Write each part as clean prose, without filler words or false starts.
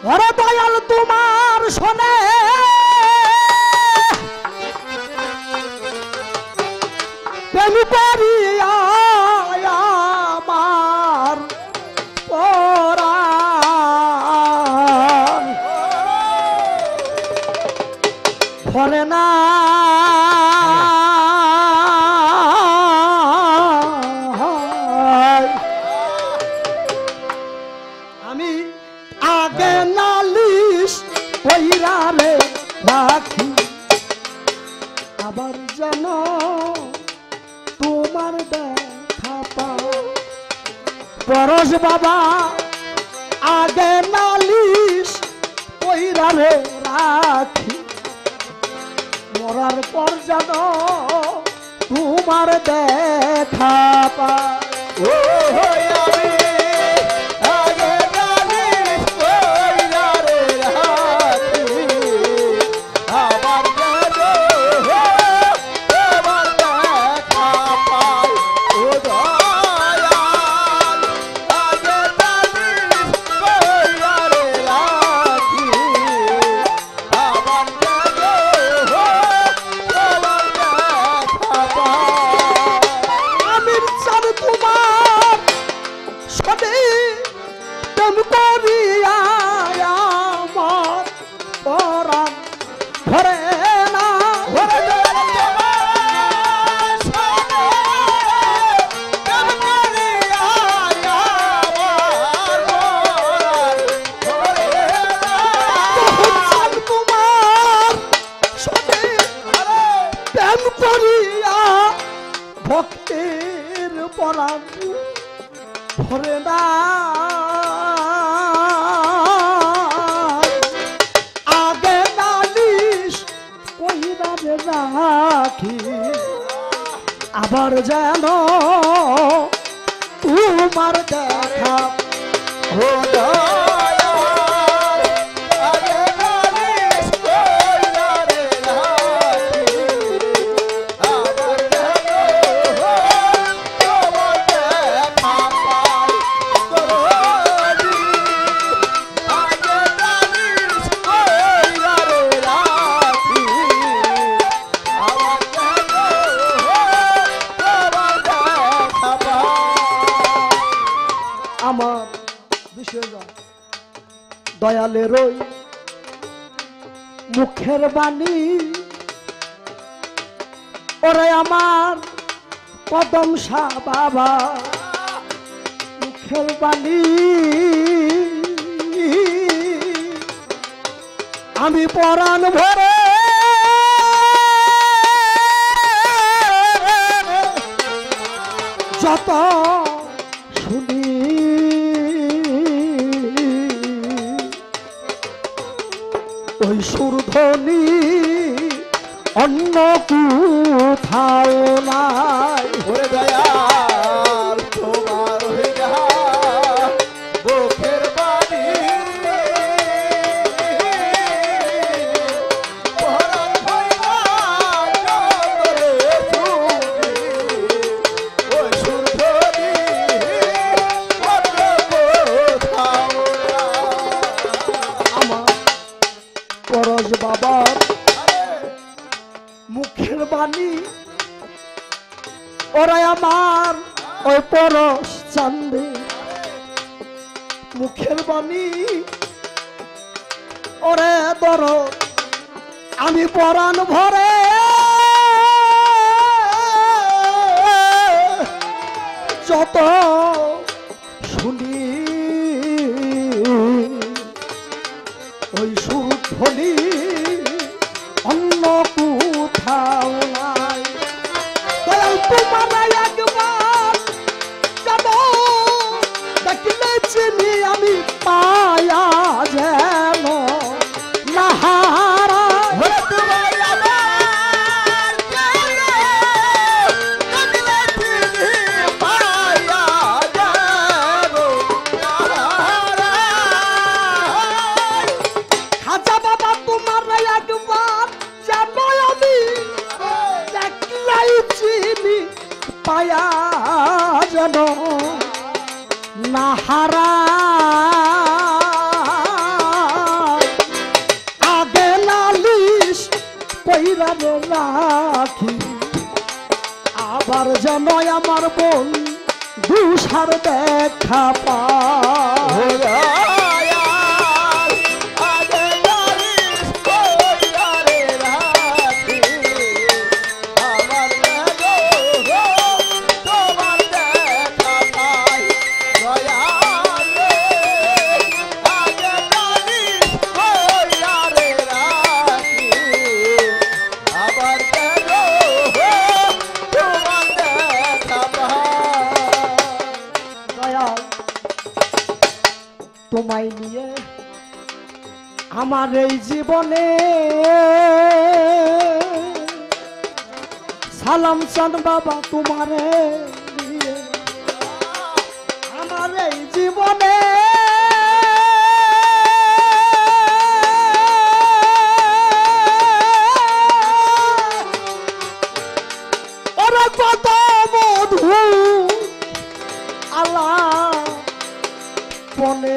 ওরে দয়াল তোমার শোনে প্রেম করিয়া আমার পরাণ ভরে না আমি আগে নালিশ কইরা রে রাখি আবার যেন তোমার দেখা পাও পরশ বাবা আগে নালিশ কইরা রে রাখি মরার পর যেন তোমার দেখা পাও ভক্তের পরাণ ভরে না আগে নালিশ কইরা রে রাখি আবার যেন তোমার দেখা হলো আমার বিশেষ দয়ালের ওই মুখের বাণী ওরে আমার কদম শাহ বাবা মুখের বাণী আমি পরাণ ভরে যত শুনি ওই সুরধ্বনি অন্য কোথাও নাই ওরে দয়াল তোমার বুকের বাণী পরাণ ভইরা ওই সুরধ্বনি অন্য কোথাও আমার পরশ বাবার মুখের বাণী ওরা আমার ওই পরশ চান্দে মুখের বাণী ওরে দর আমি পরাণ ভরে যত শুনি ওই সুরধ্বনি অন্য কোথাও নাই দয়াল তোমার একবার যাব দেখলে চিনি আমি পায়া যেন নাহারা খাজা বাবা তোমার একবার যাব আমি দেখলাই চিনি পায়া যেন নাহারা যেন আমার বোন দুসার দেখা পায়। তোমায় নিয়ে আমার এই জীবনে সালাম চান বাবা তোমারে নিয়ে আমার এই জীবনে ওরা কত মধু আল্লাহ পনে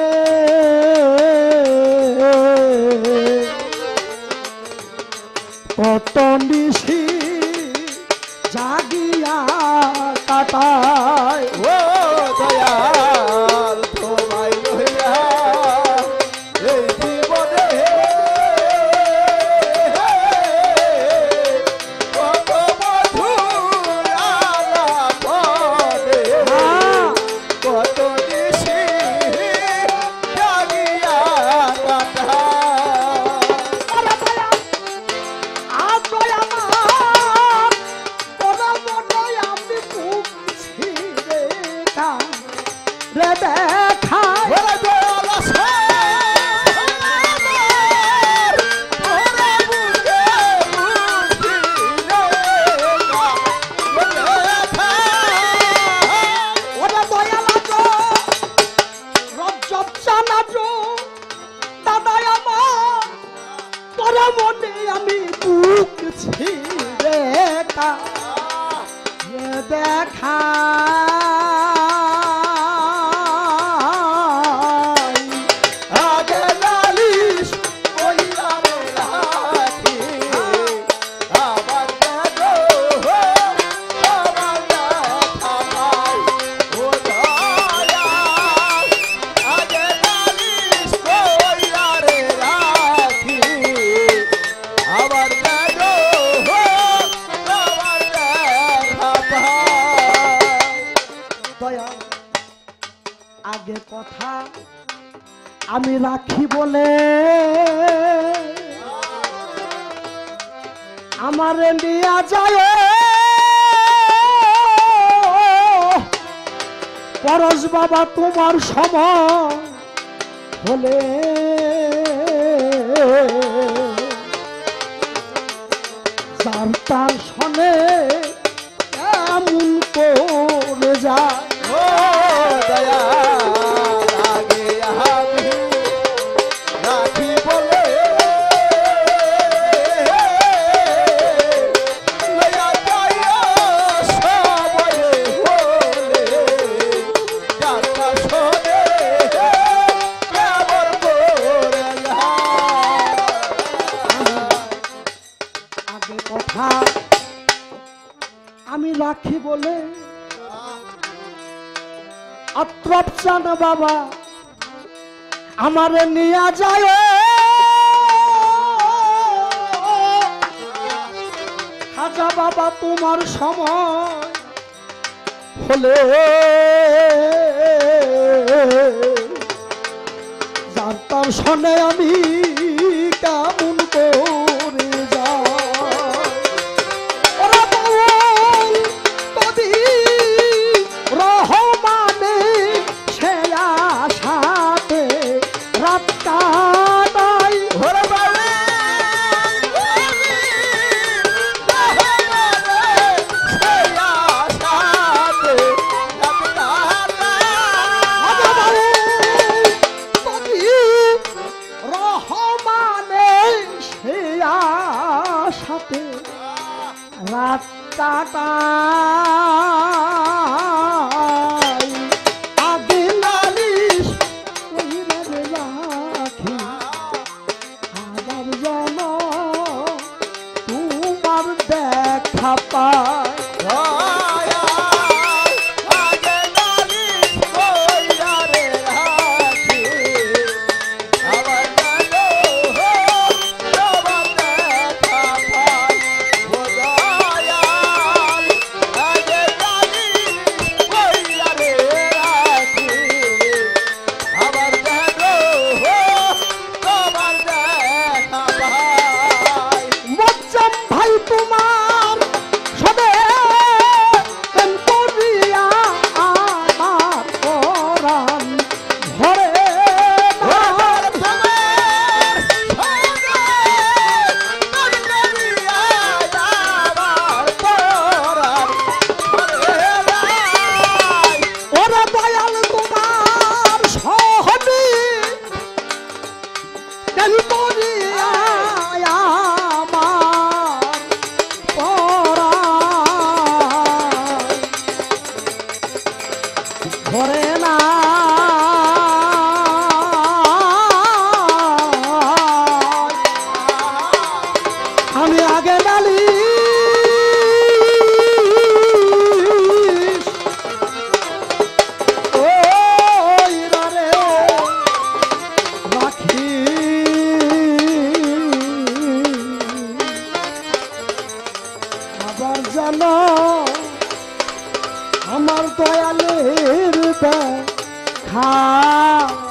কত নিশি জাগিয়া কাটায়। ও দয়াল তোমায় লইয়া এই জীবনে কত মধুর আলাপনে কত নিশি জাগিয়া মনে আমি বুক ছিঁড়ে দেখা আগে নালিশ কইরা রাখি আবার দেখো আমার দেখা পাই। ও দয়াল আগে নালিশ কইরা রাখি আবার দেখো আমার দেখা পাই। দয়া আগে কথা আমি রাখি বলে আমারে নিয়া যায় পরশ বাবা তোমার সময় হলে যার তার শোনে এমন করে যায়। ও দয়াল আগে আমি রাখি বলে লইয়া যাইয়া সবাই বলে যাত্রা শোনে কেমন করে আগে কথা আমি রাখি বলে আত্রপ চান বাবা আমারে নিয়া যায় খাজা বাবা তোমার সময় হলে যার তার শোনে আমি কেমন করে যাই। ওরা বল তদি রহমানে সে আশাতে রাত কাটাই। ওরে বাবা সাথে রাত কাটাই। আগে নালিশ কইরা রাখি আবার যেন তোমার দেখা পায়। কেন করিয়া আমার পরাণ ধরে না আমি আগে নালি রাখি আবার জানো আমার দয়ালের দেখা